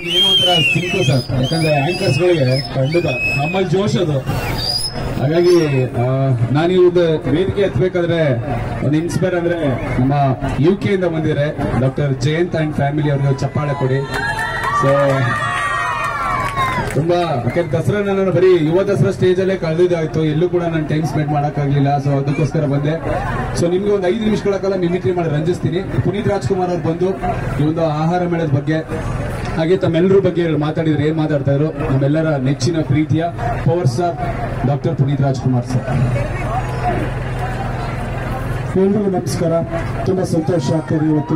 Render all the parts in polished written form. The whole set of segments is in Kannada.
ಏನೋ ಒಂಥರ ಸಿಂಕು ಸರ್, ಯಾಕಂದ್ರೆ ಆಂಕರ್ಸ್ಗಳಿಗೆ ಖಂಡಿತ ನಮ್ಮಲ್ಲಿ ಜೋಶ್ ಅದು. ಹಾಗಾಗಿ ನಾನು ಈ ಒಂದು ವೇದಿಕೆ ಎತ್ತಬೇಕಾದ್ರೆ ಒಂದು ಇನ್ಸ್ಪೈರ್ ಅಂದ್ರೆ ನಮ್ಮ UK ಇಂದ ಬಂದಿದ್ದಾರೆ ಡಾಕ್ಟರ್ ಜಯಂತ್ ಅಂಡ್ ಫ್ಯಾಮಿಲಿ ಅವ್ರಿಗೆ ಚಪ್ಪಾಳೆ ಕೊಡಿ. ಸೊ ತುಂಬಾ ಯಾಕಂದ್ರೆ ದಸರಾ ನಾನು ಬರೀ ಯುವ ದಸರಾ ಸ್ಟೇಜ್ ಅಲ್ಲೇ ಕಳೆದಿದ್ದಾಯ್ತು, ಎಲ್ಲೂ ಕೂಡ ನಾನು ಟೈಮ್ ಸ್ಪೆಂಡ್ ಮಾಡಕ್ಕಾಗ್ಲಿಲ್ಲ. ಸೊ ಅದಕ್ಕೋಸ್ಕರ ಬಂದೆ. ಸೊ ನಿಮ್ಗೆ ಒಂದು 5 ನಿಮಿಷಗಳ ಕಾಲ ಮಿಮಿಕ್ರಿ ಮಾಡಿ ರಂಜಿಸ್ತೀನಿ. ಪುನೀತ್ ರಾಜ್ಕುಮಾರ್ ಅವ್ರು ಬಂದು ಈ ಒಂದು ಆಹಾರ ಮೇಳದ ಬಗ್ಗೆ ಹಾಗೆ ತಮ್ಮೆಲ್ಲರ ಬಗ್ಗೆ ಮಾತಾಡಿದ್ರೆ ಏನ್ ಮಾತಾಡ್ತಾ ಇದ್ರು, ನಮ್ಮೆಲ್ಲರ ನೆಚ್ಚಿನ ಪ್ರೀತಿಯ power star doctor Puneeth Rajkumar sir. ಎಲ್ರಿಗೂ ನಮಸ್ಕಾರ. ತುಂಬಾ ಸಂತೋಷ ಆಗ್ತದೆ ಇವತ್ತು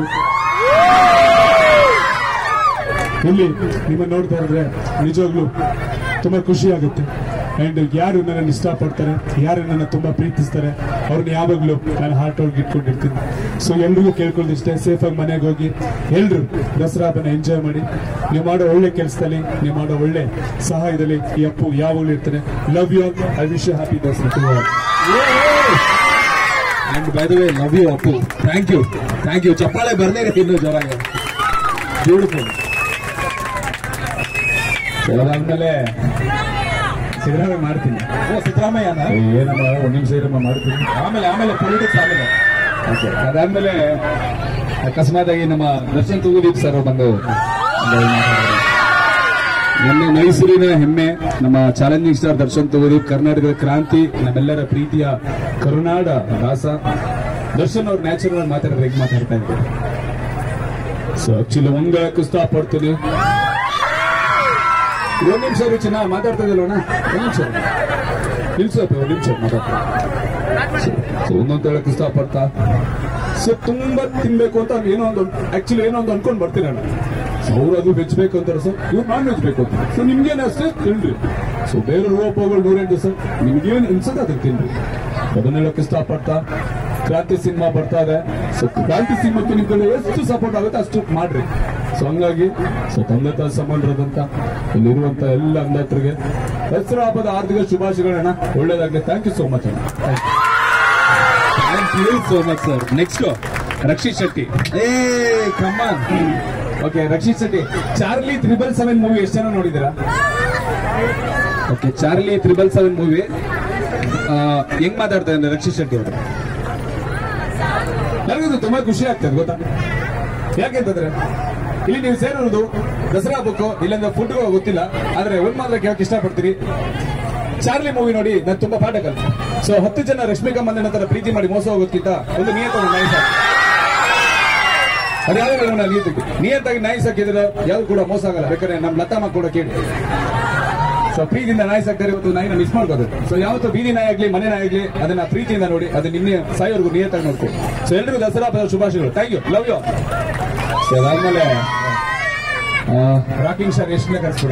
ಇಲ್ಲಿ ನಿಮ್ಮನ್ನು ನೋಡ್ತಾ ಇದ್ರೆ. ನಿಜವಾಗ್ಲೂ ತುಂಬಾ ಖುಷಿ ಆಗುತ್ತೆ. ಅಂಡ್ ಯಾರು ನನ್ನನ್ನು ಇಷ್ಟಪಡ್ತಾರೆ, ಯಾರು ನನ್ನ ತುಂಬಾ ಪ್ರೀತಿಸ್ತಾರೆ, ಅವ್ರನ್ನ ಯಾವಾಗ್ಲೂ ನಾನು ಹಾರ್ಟ್ ಒಳಗೆ ಇಟ್ಕೊಂಡಿರ್ತೀನಿ. ಸೊ ಎಲ್ರಿಗೂ ಕೇಳ್ಕೊಳ್ಳೋದಿಷ್ಟೇ, ಸೇಫ್ ಆಗಿ ಮನೆಗೆ ಹೋಗಿ ಎಲ್ರು ದಸರಾ ಹಬ್ಬನ ಎಂಜಾಯ್ ಮಾಡಿ. ನೀವು ಮಾಡೋ ಒಳ್ಳೆ ಕೆಲಸದಲ್ಲಿ, ನೀವು ಮಾಡೋ ಒಳ್ಳೆ ಸಹಾಯದಲ್ಲಿ ಈ ಅಪ್ಪು ಯಾವಾಗಲೂ ಇರ್ತಾನೆ. Love you all. I wish you happy Dasara. And by the way love you Appu. Thank you. ಚಪ್ಪಾಳೆ ಬರ್ದೇ ಇರುತ್ತೆ ಇನ್ನೂ ಜೋರಾಗಿ. ಬ್ಯೂಟಿಫುಲ್. ಅದಾದ್ಮೇಲೆ ಸಿದ್ದರಾಮಯ್ಯ ಮಾಡ್ತೀನಿ. ಸಿದ್ದರಾಮಯ್ಯನ ಏನಮ್ಮ ಒಂದ್ ನಿಮಿಷ ಇರಮ್ಮ ಮಾಡ್ತೀನಿ. ಆಮೇಲೆ ಪೊಲಿಟಿಕ್ಸ್ ಆಮೇಲೆ. ಅದಾದ್ಮೇಲೆ ಅಕಸ್ಮಾತ್ ಆಗಿ ನಮ್ಮ ದರ್ಶನ್ ತೂಗುದೀಪ್ ಸರ್ ಬಂದು ಮೊನ್ನೆ ಮೈಸೂರಿನ ಹೆಮ್ಮೆ ನಮ್ಮ ಚಾಲೆಂಜಿಂಗ್ ಸ್ಟಾರ್ ದರ್ಶನ್ ತೂಗುದೀಪ್, ಕರ್ನಾಟಕದ ಕ್ರಾಂತಿ, ನಮ್ಮೆಲ್ಲರ ಪ್ರೀತಿಯ ಕರುನಾಡ ದಾಸ ದರ್ಶನ್ ಅವ್ರು ನ್ಯಾಚುರಲ್ ಮಾತಾಡಿದ್ರೆ ಹೇಗೆ ಮಾತಾಡ್ತಾ ಇದ್ದಾರೆ. ಸೊ ಆಕ್ಚುಲಿ ಒಂಗಳಕ್ಕೂ ಇಷ್ಟಪಡ್ತೀನಿ. ಒಂದ್ ನಿಮಿಷ ಚಿನ್ನ ಮಾತಾಡ್ತಾ ಇದ್ದಲ್ವಣ, ಒಂದ್ ನಿಮಿಷ ಮಾತಾಡ್ತಾ. ಒಂದೊಂದು ಹೇಳಕ್ ಇಷ್ಟಪಡ್ತಾ. ಸೊ ತುಂಬಾ ತಿನ್ಬೇಕು ಅಂತ ಏನೋ ಒಂದು ಅನ್ಕೊಂಡ್ ಬರ್ತೀನಿ ನಾನು. ಸೊ ಅವ್ರು ಅದು ವೆಜ್ ಬೇಕು ಅಂತಾರೆ ಸರ್, ಇವ್ರು ನಾನ್ ವೆಜ್ ಬೇಕು ಅಂತ. ಸೊ ನಿಮ್ಗೇನು ಅಷ್ಟೇ ತಿನ್ರಿ. ಸೊ ಬೇರೆ ರೂಪಗಳು 108 ಸರ್, ನಿಮ್ಗೇನು ಅನ್ಸತ್ತೆ ಅದಕ್ಕೆ ತಿನ್ರಿ. ಅದನ್ನ ಹೇಳಕ್ ಇಷ್ಟಪಡ್ತಾ. ಕ್ರಾಂತಿ ಸಿನಿಮಾ ಬರ್ತಾ ಇದೆ. ಸೊ ಕ್ರಾಂತಿ ಸಿನಿಮಾಕ್ಕೆ ನಿಮ್ ಕಡೆ ಎಷ್ಟು ಸಪೋರ್ಟ್ ಆಗುತ್ತೆ ಅಷ್ಟು ಮಾಡ್ರಿ. ಸೊ ಹಂಗಾಗಿ ತಂದೆ ತಾಯಿ ಸಂಬಂಧದಂತ ಇಲ್ಲಿರುವಂತ ಎಲ್ಲ ಅಂಧತ್ರಿಗೆ ದಸರಾ ಹಬ್ಬದ ಹಾರ್ದಿಕ ಶುಭಾಶಯಗಳನ್ನ. ಒಳ್ಳೇದಾಗ್ಲಿ. ಥ್ಯಾಂಕ್ ಯು ಸೋ ಮಚ್ ಅಣ್ಣ. Thank you so much sir. Next Rakshit Shetty. Come on. Okay, Rakshit Shetty. Charlie 777 movie ಎಷ್ಟು ಜನ ನೋಡಿದ್ದೀರಾ? ಓಕೆ, ಚಾರ್ಲಿ 777 ಮೂವಿ ಹೆಂಗ್ ಮಾತಾಡ್ತಾರೆ ಅಂದ್ರೆ ರಕ್ಷಿತ್ ಶೆಟ್ಟಿ ಅವರು, ನನಗದು ತುಂಬಾ ಖುಷಿ ಆಗ್ತದೆ ಗೊತ್ತಾ. ಯಾಕೆಂತಂದ್ರೆ ಇಲ್ಲಿ ನೀವು ಸೇರೋದು ದಸರಾ ಹಬ್ಬಕ್ಕೋ ಇಲ್ಲಾಂದ್ರೆ ಫುಡ್ಗೋ ಗೊತ್ತಿಲ್ಲ, ಆದ್ರೆ ಒಂದ್ ಮಾತ್ರ ಕೇಳಕ್ ಇಷ್ಟಪಡ್ತೀರಿ. ಚಾರ್ಲಿ ಮೂವಿ ನೋಡಿ ನಾನು ತುಂಬಾ ಪಾಠ ಕಲಿತೆ. ಸೊ 10 ಜನ ರಶ್ಮಿಕಾ ಮಂದಣ್ಣ ತರ ಪ್ರೀತಿ ಮಾಡಿ ಮೋಸ ಹೋಗೋದಕ್ಕಿಂತ ಒಂದು ನಿಯತ್ತಾಗಿ ನಾಯಿ ಸಾಕಿ. ಅದು ಯಾವ್ದು ನಿಯತ್ತಾಗಿ ನಾಯಿ ಸಾಕಿದ್ರೆ ಯಾವ್ದು ಕೂಡ ಮೋಸ ಆಗಲ್ಲ. ಬೇಕಾದ್ರೆ ನಮ್ ಲತಾಮ ಕೂಡ ಕೇಳಿ. ಸೊ ಪ್ರೀತಿಯಿಂದ ನಾಯಿ ಸಾಕ್ತಾರೆ, ಇವತ್ತು ನಾಯಿನ ಮಿಸ್ ಮಾಡ್ಕೋದು. ಸೊ ಯಾವತ್ತು ಬೀದಿ ನಾಯಿ ಆಗ್ಲಿ ಮನೆ ನಾಯಿ ಆಗ್ಲಿ ಅದನ್ನ ಪ್ರೀತಿಯಿಂದ ನೋಡಿ, ಅದು ನಿನ್ನೆ ಸಾಯೋರ್ಗು ನಿಯತ್ತಾಗಿ ನೋಡ್ಕೊ. ಸೊ ಎಲ್ರಿಗೂ ದಸರಾ ಹಬ್ಬದ ಶುಭಾಶಯಗಳು. Thank you. Love you. So ಅದಾದ್ಮೇಲೆ ರಾಕಿಂಗ್ ಸ್ಟಾರ್ ಯಶ್ನ ಕರ್ಸ್ಬಿಡ.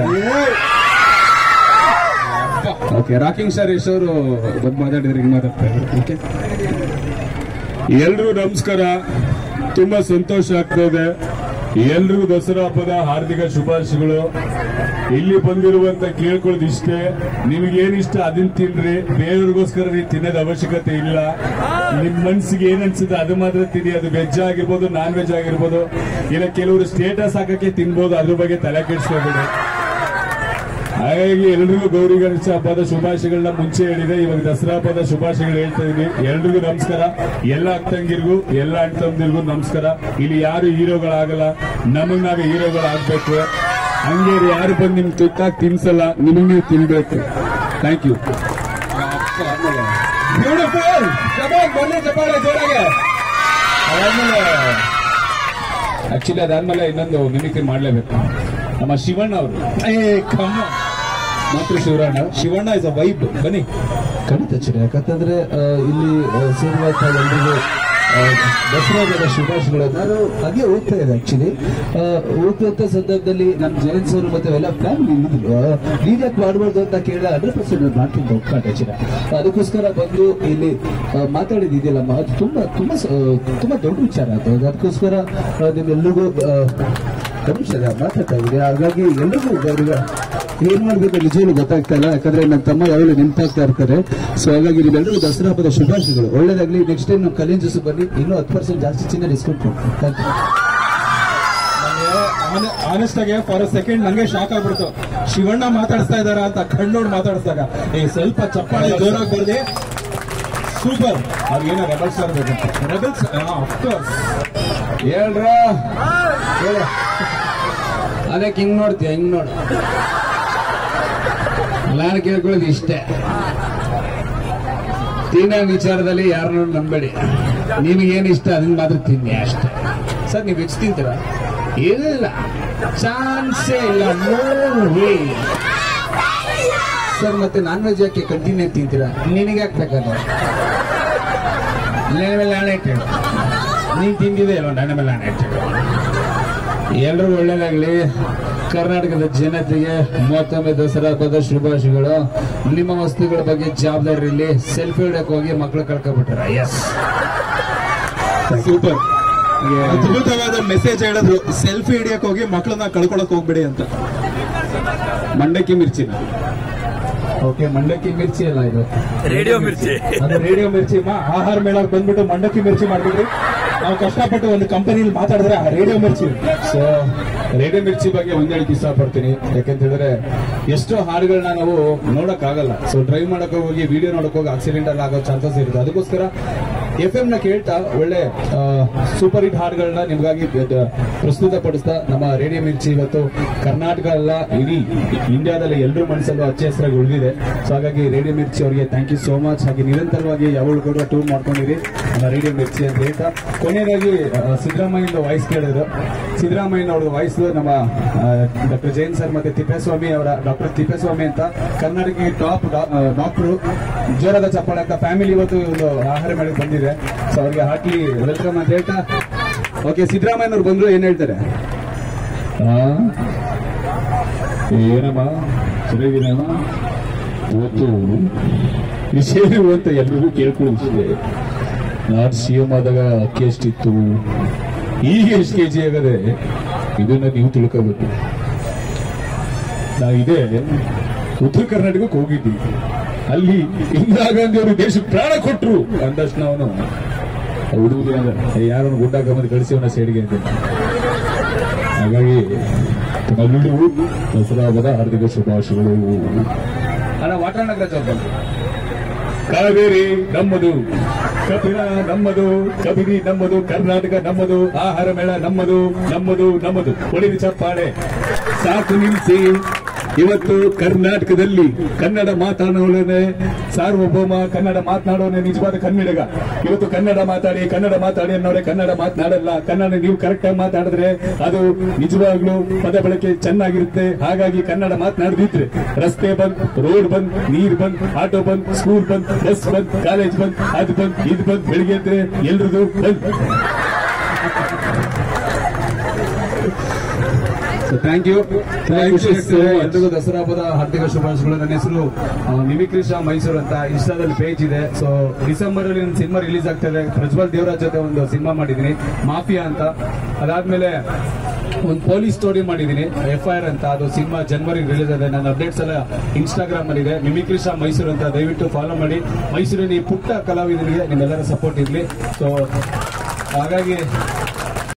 ಓಕೆ, ರಾಕಿಂಗ್ ಸ್ಟಾರ್ ಯಶ್ ಅವರು ಬಂದು ಮಾತಾಡಿದ್ರೆ ಹಿಂಗ್ ಮಾತಾಡ್ತಾ ಇದ್ರು. ಓಕೆ, ಎಲ್ರಿಗೂ ನಮಸ್ಕಾರ. ತುಂಬಾ ಸಂತೋಷ ಆಗ್ತದೆ. ಎಲ್ರಿಗೂ ದಸರಾ ಹಬ್ಬದ ಹಾರ್ದಿಕ ಶುಭಾಶಯಗಳು. ಇಲ್ಲಿ ಬಂದಿರುವಂತ ಕೇಳ್ಕೊಳ್ಳೋದು ಇಷ್ಟೇ, ನಿಮಗೇನಿಷ್ಟ ಅದನ್ನ ತಿನ್ರಿ. ಬೇರೆಯವ್ರಿಗೋಸ್ಕರ ನೀವು ತಿನ್ನೋದ ಅವಶ್ಯಕತೆ ಇಲ್ಲ. ನಿಮ್ ಮನ್ಸಿಗೆ ಏನ್ ಅನ್ಸುತ್ತೆ ಅದು ಮಾತ್ರ ತಿನ್ನಿ. ಅದು ವೆಜ್ ಆಗಿರ್ಬೋದು, ನಾನ್ ವೆಜ್ ಆಗಿರ್ಬೋದು, ಇಲ್ಲ ಕೆಲವರು ಸ್ಟೇಟಸ್ ಹಾಕಕ್ಕೆ ತಿನ್ಬೋದು, ಅದ್ರ ಬಗ್ಗೆ ತಲೆ ಕೆಡಿಸ್ಕೋಬೇಡಿ. ಹಾಗಾಗಿ ಎಲ್ರಿಗೂ ಗೌರಿ ಗಣೇಶ ಹಬ್ಬದ ಶುಭಾಶಯಗಳನ್ನ ಮುಂಚೆ ಹೇಳಿದೆ, ಇವಾಗ ದಸರಾ ಹಬ್ಬದ ಶುಭಾಶಯಗಳು ಹೇಳ್ತಾ ಇದೀವಿ. ಎಲ್ರಿಗೂ ನಮಸ್ಕಾರ. ಎಲ್ಲ ಅಕ್ಕಂಗಿರ್ಗೂ ಎಲ್ಲ ಅಣ್ಣ ತಮ್ಮದಿರ್ಗೂ ನಮಸ್ಕಾರ. ಇಲ್ಲಿ ಯಾರು ಹೀರೋಗಳಾಗಲ್ಲ, ನಮಗ್ ನಾವೇ ಹೀರೋಗಳಾಗ್ಬೇಕು. ಹಂಗೆ ಯಾರು ಬಂದು ನಿಮ್ ತುತ್ತಾಗಿ ತಿನ್ಸಲ್ಲ, ನಿಮಗ್ ನೀವು ತಿನ್ಬೇಕು. Thank you. ಬ್ಯೂಟಿಫುಲ್. ಬನ್ನಿ ಚಪ್ಪಾಳೆ ಜೋರಾಗೆ. ಅದಾದ್ಮೇಲೆ ಇನ್ನೊಂದು ಮಿಮಿಕ್ರಿ ಮಾಡ್ಲೇಬೇಕು. ನಮ್ಮ ಶಿವಣ್ಣ ಅವರು ಮಾತೃ ಶಿವಣ್ಣ ಇಸ್ ಅ ವೈಬ್. ಬನ್ನಿ. ಖಂಡಿತ ಚಿರ. ಯಾಕಂತಂದ್ರೆ ಇಲ್ಲಿ ಸೇರುವಂತ ಎಲ್ಲರಿಗೂ ದಸರಾದ ಶುಭಾಶಯಗಳು. ನಾನು ಹಾಗೆ ಹೋಗ್ತಾ ಇದ್ದೆ. ಆಕ್ಚುಲಿ ಹೋಗುವಂತ ಸಂದರ್ಭದಲ್ಲಿ ನಮ್ಮ ಜಯಂತ್ ಸರ್ ಮತ್ತೆ ಎಲ್ಲ ಫ್ಯಾಮಿಲಿ ಇದ್ರು. ನೀನ್ ಯಾಕೆ ಮಾಡಬಾರ್ದು ಅಂತ ಕೇಳಿದ 100% ಮಾಡ್ತೀನಿ ಒಪ್ಪಾಟ ಚಿರ. ಅದಕ್ಕೋಸ್ಕರ ಬಂದು ಇಲ್ಲಿ ಮಾತಾಡಿದಿದೆಯಲ್ಲಮ್ಮ, ಅದು ತುಂಬಾ ತುಂಬಾ ತುಂಬಾ ದೊಡ್ಡ ವಿಚಾರ ಅದು. ಅದಕ್ಕೋಸ್ಕರ ನಿಮ್ಮೆಲ್ಲರಿಗೂ ಮಾತಾಡ್ತಾ ಇದ್ದೀನಿ. ಹಾಗಾಗಿ ಎಲ್ರಿಗೂ ಅವ್ರಿಗೆ ಏನ್ ಮಾಡ್ಬೇಕು ನಿಜವೂ ಗೊತ್ತಾಗ್ತಾ ಇಲ್ಲ. ಯಾಕಂದ್ರೆ ನನ್ನ ತಮ್ಮ ಯಾವಾಗಲೂ ನೆನಪಾಗ್ತಾ ಇರ್ತಾರೆ. ಸೊ ಹಾಗಾಗಿ ನೀವೆಲ್ಲರಿಗೂ ದಸರಾ ಹಬ್ಬದ ಶುಭಾಶಯಗಳು. ಒಳ್ಳೇದಾಗ್ಲಿ. ನೆಕ್ಸ್ಟ್ ಟೈಮ್ ನಾವು ಕಲಿಯನ್ ಜ್ಯೂಸ್ ಬನ್ನಿ, ಇನ್ನೂ 10% ಜಾಸ್ತಿ ಚಿನ್ನ ಡಿಸ್ಕೌಂಟ್ ಕೊಡ್ತೀವಿ. Thank you. ಆನೆಸ್ಟ್ ಆಗಿ ಫಾರ್ ಅ ಸೆಕೆಂಡ್ ನಂಗೆ ಶಾಕ್ ಆಗ್ಬಿಡ್ತು. ಶಿವಣ್ಣ ಮಾತಾಡಿಸ್ತಾ ಇದಾರ ಅಂತ ಕಣ್ಣೋಡ್ ಮಾತಾಡಿಸಿದಾಗ ಸ್ವಲ್ಪ ಚಪ್ಪಾಳೆ ಜೋರಾಗಿ ಬರ್ದೆ. ಸೂಪರ್. ಅವ್ರಿಗೇನೋ ರೆಬಲ್ಸ್ ಇರ್ಬೇಕಂತ. ರೆಬಲ್ಸ್ ಅಫ್ಕೋರ್ಸ್ ಹೇಳ್ರ ಅದಕ್ಕೆ ಹಿಂಗ್ ನೋಡ್ತೀಯ, ಹಿಂಗ್ ನೋಡು. ನಾನು ಕೇಳ್ಕೊಳ್ಳೋದು ಇಷ್ಟೇ, ತಿನ್ನೋ ವಿಚಾರದಲ್ಲಿ ಯಾರನ್ನೂ ನಂಬೇಡಿ. ನಿಮಗೇನು ಇಷ್ಟ ಅದನ್ನ ಮಾತ್ರ ತಿನ್ನಿ ಅಷ್ಟೇ. ಸರ್ ನೀವು ವೆಜ್ ತಿಂತೀರಾ? ಇಲ್ಲ, ಚಾನ್ಸೇ ಇಲ್ಲ, ನೋ ವೇ. ಸರ್ ಮತ್ತೆ ನಾನ್ ವೆಜ್ ಯಾಕೆ ಕಂಟಿನ್ಯೂ ತಿಂತೀರಾ? ನಿನಗೆ ಹಾಕ್ಬೇಕಲ್ಲ, ನನ್ನ ಮೇಲೆ ನಾನೇ ಇಟ್ಟೇಳು. ನೀನ್ ತಿಂದಿದೆ ಅಲ್ವ, ನನ್ನ ಮೇಲೆ ನಾನೇ ಇಟ್ಟೇಳು. ಎಲ್ಲರೂ ಒಳ್ಳೇದಾಗ್ಲಿ. ಕರ್ನಾಟಕದ ಜನತೆಗೆ ಮತ್ತೊಮ್ಮೆ ದಸರಾ ಹಬ್ಬದ ಶುಭಾಶಯಗಳು. ನಿಮ್ಮ ವಸ್ತುಗಳ ಬಗ್ಗೆ ಜವಾಬ್ದಾರಿ ಇರಲಿ. ಸೆಲ್ಫಿ ಹಿಡಕ್ ಹೋಗಿ ಮಕ್ಕಳು ಕಳ್ಕೊಬಿಟ್ಟಾರ. Yes, super. ಅದ್ಭುತವಾದ ಮೆಸೇಜ್ ಹೇಳಿದ್ರು. ಸೆಲ್ಫಿ ಹಿಡಿಯಕ್ ಹೋಗಿ ಮಕ್ಕಳನ್ನ ಕಳ್ಕೊಳಕ್ ಹೋಗ್ಬೇಡಿ ಅಂತ. ಮಂಡಕ್ಕಿ ಮಿರ್ಚಿನ ಓಕೆ, ಮಂಡಕ್ಕಿ ಮಿರ್ಚಿ ಅಲ್ಲ ಇದು, ರೇಡಿಯೋ ಮಿರ್ಚಿ. ಅದು ರೇಡಿಯೋ ಮಿರ್ಚಿ. ಆಹಾರ ಮೇಳಕ್ಕೆ ಬಂದ್ಬಿಟ್ಟು ಮಂಡಕ್ಕಿ ಮಿರ್ಚಿ ಮಾಡ್ಬಿಟ್ರಿ. ನಾವು ಕಷ್ಟಪಟ್ಟು ಒಂದು ಕಂಪನಿಲಿ ಮಾತಾಡಿದ್ರೆ ಆ radio Mirchi. So radio Mirchi ಬಗ್ಗೆ ಒಂದ್ ಹೇಳಕ್ ಇಷ್ಟಪಡ್ತೀನಿ. ಯಾಕಂತ ಹೇಳಿದ್ರೆ ಎಷ್ಟೋ ಹಾಡುಗಳನ್ನ ನಾವು ನೋಡಕ್ ಆಗಲ್ಲ. ಸೊ ಡ್ರೈವ್ ಮಾಡಕ್ ಹೋಗಿ ವಿಡಿಯೋ ನೋಡಕ್ ಹೋಗಿ ಆಕ್ಸಿಡೆಂಟ್ ಎಲ್ಲ ಆಗೋ ಚಾನ್ಸಸ್ ಇರುತ್ತೆ. ಅದಕ್ಕೋಸ್ಕರ FM ನ ಕೇಳ್ತಾ ಒಳ್ಳೆ ಸೂಪರ್ ಹಿಟ್ ಹಾಡುಗಳನ್ನ ನಿಮ್ಗಾಗಿ ಪ್ರಸ್ತುತಪಡಿಸ್ತಾ ನಮ್ಮ ರೇಡಿಯೋ ಮಿರ್ಚಿ ಇವತ್ತು ಕರ್ನಾಟಕ ಅಲ್ಲ, ಇಡೀ ಇಂಡಿಯಾದಲ್ಲಿ ಎಲ್ಲರೂ ಮನಸ್ಸಲ್ಲೂ ಅಚ್ಚ ಹೆಸರಾಗಿ ಉಳಿದಿದೆ. ಸೊ ಹಾಗಾಗಿ ರೇಡಿಯೋ ಮಿರ್ಚಿ ಅವರಿಗೆ ಥ್ಯಾಂಕ್ ಯು ಸೋ ಮಚ್. ಹಾಗೆ ನಿರಂತರವಾಗಿ ಯಾವಾಗ ಕೂಡ ಟೂರ್ ಮಾಡ್ಕೊಂಡಿರಿ ನಮ್ಮ ರೇಡಿಯೋ ಮಿರ್ಚಿ ಅಂತ ಹೇಳ್ತಾ, ಕೊನೆಯದಾಗಿ ಸಿದ್ದರಾಮಯ್ಯ ವಾಯ್ಸ್ ಕೇಳಿದ್ರು. ಸಿದ್ದರಾಮಯ್ಯ ಅವ್ರ ವಾಯ್ಸ್ ನಮ್ಮ ಡಾಕ್ಟರ್ ಜೈನ್ ಸರ್ ಮತ್ತೆ ತಿಪ್ಪೇಸ್ವಾಮಿ ಅವರ, ಡಾಕ್ಟರ್ ತಿಪ್ಪೇಸ್ವಾಮಿ ಅಂತ ಕರ್ನಾಟಕ ಟಾಪ್ ಡಾಕ್ಟರು. ಜೋರಾದ ಚಪ್ಪಾಳೆ ಅಂತ ಫ್ಯಾಮಿಲಿ ಇವತ್ತು ಒಂದು ಆಹಾರ ಮೇಳಕ್ಕೆ ಬಂದಿದೆ. ಸೊ ಅವ್ರಿಗೆ ಹಾಕಿ ವೆಲ್ಕಮ್ ಅಂತ ಹೇಳ್ತಾ, ಓಕೆ ಸಿದ್ದರಾಮಯ್ಯನವ್ರು ಬಂದ್ರು, ಏನ್ ಹೇಳ್ತಾರೆ? ಏನಮ್ಮ ಸರಿಯಾಗಿದೆಯಮ್ಮ ಇವತ್ತು ವಿಷಯ ಅಂತ ಎಲ್ರಿಗೂ ಕೇಳ್ಕೊಳ್ಳಿಸಿದೆ. ನಾನು CM ಆದಾಗ ಅಕ್ಕಿ ಎಷ್ಟಿತ್ತು, ಈಗ ಎಷ್ಟು ಕೆಜಿ ಆಗದೆ, ಇದನ್ನ ನೀವು ತಿಳ್ಕೋಬೇಕು. ನಾ ಇದೇ ಉತ್ತರ ಕರ್ನಾಟಕಕ್ಕೆ ಹೋಗಿದ್ವಿ. ಅಲ್ಲಿ ಇಂದಿರಾ ಗಾಂಧಿ ಅವರು ದೇಶಕ್ಕೆ ಪ್ರಾಣ ಕೊಟ್ರು ಅಂದಷ್ಟು ನಾವು ಹುಡುಗರು ಯಾರನ್ನು ಗುಡ್ಡ ಗಮನ ಕಳಿಸಿವನ ಸೈಡ್ಗೆ ಅಂತ. ಹಾಗಾಗಿ ಎಲ್ಲರಿಗೂ ದಸರಾ ಹಬ್ಬದ ಹಾರ್ದಿಕ ಶುಭಾಶಯಗಳು. ಅಣ್ಣ ವಾಟಾಣಗ್ರಾಜ್ ಅವ್ರು ಕಾವೇರಿ ನಮ್ಮದು, ಕಪಿಲ ನಮ್ಮದು, ಕಬಿನಿ ನಮ್ಮದು, ಕರ್ನಾಟಕ ನಮ್ಮದು, ಆಹಾರ ಮೇಳ ನಮ್ಮದು, ನಮ್ಮದು ನಮ್ಮದು. ಹೊಡಿದ ಚಪ್ಪಾಳೆ ಸಾಕು ನಿಲ್ಲಿಸಿ. ಇವತ್ತು ಕರ್ನಾಟಕದಲ್ಲಿ ಕನ್ನಡ ಮಾತನಾಡೋನೇ ಸಾರ್ವಭೌಮ, ಕನ್ನಡ ಮಾತನಾಡೋನೇ ನಿಜವಾದ ಕನ್ನಡಿಗ. ಇವತ್ತು ಕನ್ನಡ ಮಾತಾಡಿ ಅನ್ನೋರೆ ಕನ್ನಡ ಮಾತನಾಡಲ್ಲ. ಕನ್ನಡ ನೀವು ಕರೆಕ್ಟ್ ಆಗಿ ಮಾತಾಡಿದ್ರೆ ಅದು ನಿಜವಾಗ್ಲೂ ಪದ ಬಳಕೆ ಚೆನ್ನಾಗಿರುತ್ತೆ. ಹಾಗಾಗಿ ಕನ್ನಡ ಮಾತನಾಡದಿದ್ರೆ ರಸ್ತೆ ಬಂದ್, ರೋಡ್ ಬಂದ್, ನೀರ್ ಬಂದ್, ಆಟೋ ಬಂದ್, ಸ್ಕೂಲ್ ಬಂದ್, ಬಸ್ ಬಂದ್, ಕಾಲೇಜ್ ಬಂದ್, ಅದು ಬಂದ್, ಇದು ಬಂದ್, ಬೆಳಿಗ್ಗೆ ಎದ್ರೆ ಎಲ್ರದು ಬಂದ್. ಥ್ಯಾಂಕ್ ಯು ಎಲ್ರಿಗೂ ದಸರಾ ಹಬ್ಬದ ಹಾರ್ದಿಕ ಶುಭಾಶಯಗಳು. ನನ್ನ ಹೆಸರು ಮಿಮಿಕ್ರಿ ಶಾ ಮೈಸೂರು ಅಂತ. ಇನ್ಸ್ಟಾದಲ್ಲಿ ಪೇಜ್ ಇದೆ. ಸೊ ಡಿಸೆಂಬರ್ ಅಲ್ಲಿ ಒಂದು ಸಿನಿಮಾ ರಿಲೀಸ್ ಆಗ್ತಾ ಇದೆ. ಪ್ರಜ್ವಲ್ ದೇವರಾಜ್ ಜೊತೆ ಒಂದು ಸಿನಿಮಾ ಮಾಡಿದೀನಿ, ಮಾಫಿಯಾ ಅಂತ. ಅದಾದ್ಮೇಲೆ ಒಂದು ಪೊಲೀಸ್ ಸ್ಟೋರಿ ಮಾಡಿದೀನಿ, FIR ಅಂತ. ಅದು ಸಿನಿಮಾ ಜನವರಿ ರಿಲೀಸ್ ಇದೆ. ನನ್ನ ಅಪ್ಡೇಟ್ಸ್ ಎಲ್ಲ ಇನ್ಸ್ಟಾಗ್ರಾಮ್ ಅಲ್ಲಿ ಇದೆ, ಮಿಮಿಕ್ರಿ ಶಾ ಮೈಸೂರು ಅಂತ. ದಯವಿಟ್ಟು ಫಾಲೋ ಮಾಡಿ. ಮೈಸೂರಿನ ಈ ಪುಟ್ಟ ಕಲಾವಿದರಿಗೆ ನಿಮ್ಮೆಲ್ಲರ ಸಪೋರ್ಟ್ ಇರಲಿ. ಸೊ ಹಾಗಾಗಿ